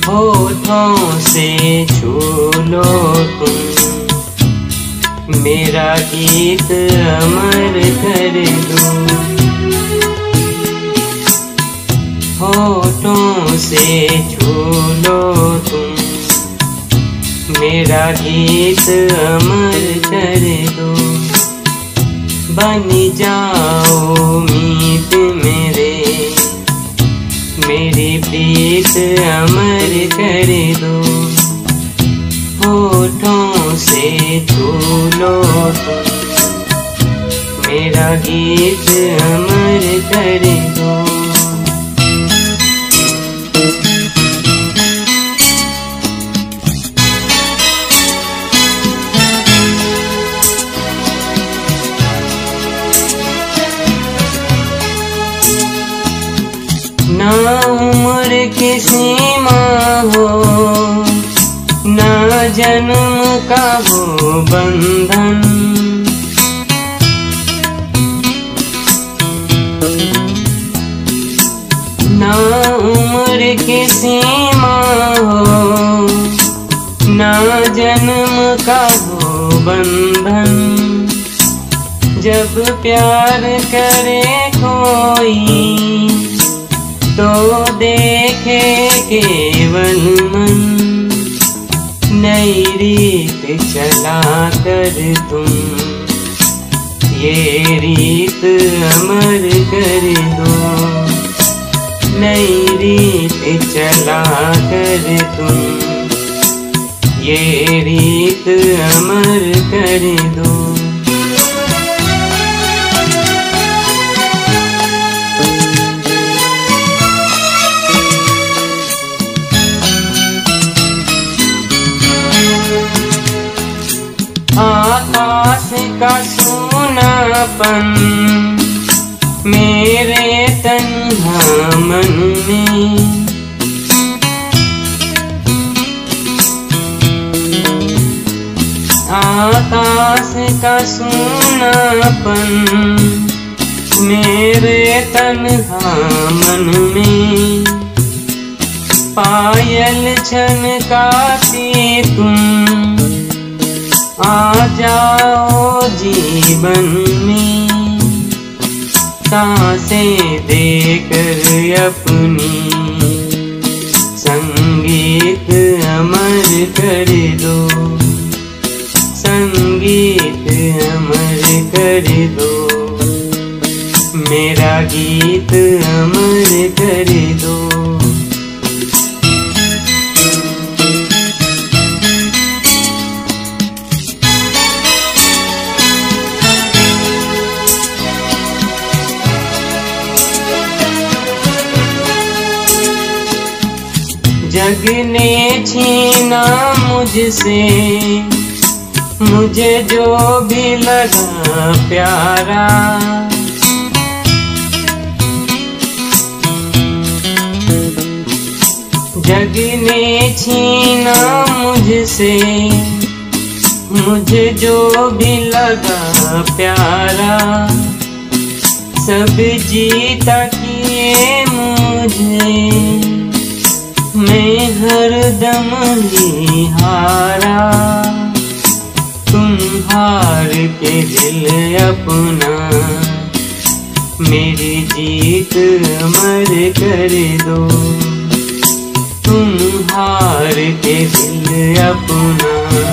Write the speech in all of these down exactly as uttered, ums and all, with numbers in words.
होठों से छू लो तुम, मेरा गीत अमर कर दो। होठों से छू लो तुम, मेरा गीत अमर कर दो। बन जाओ मीत मेरे, मेरी प्रीत अमर कर दो। होठों से छू लो तुम, मेरा गीत अमर कर दो। ना उम्र की सीमा हो, ना जन्म का हो बंधन, ना उम्र की सीमा हो, ना जन्म का हो बंधन। जब प्यार करे कोई तो देखे केवल मन, नई रीत चला कर तुम, ये रीत अमर कर दो। नई रीत चला कर तुम, ये रीत अमर कर दो। आकाश का सूनापन मेरे तन्हा मन में, आकाश का सूनापन मेरे तन्हा मन में। पायल छनकाती तुम, आ जाओ जीवन में। सांसें देकर अपनी, संगीत अमर कर दो। संगीत अमर कर दो, मेरा गीत अमर कर दो। जग ने छीना मुझसे, मुझे जो भी लगा प्यारा। जग ने छीना मुझसे, मुझे जो भी लगा प्यारा। सब जीता किए मुझे, मैं हरदम ही हारा। तुम हार के दिल अपना, मेरी जीत अमर कर दो। तुम हार के दिल अपना,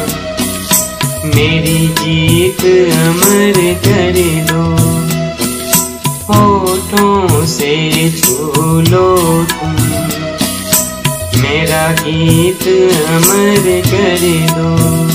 मेरी जीत अमर कर दो। होठों से छू लो तुम, मेरा गीत अमर कर दो।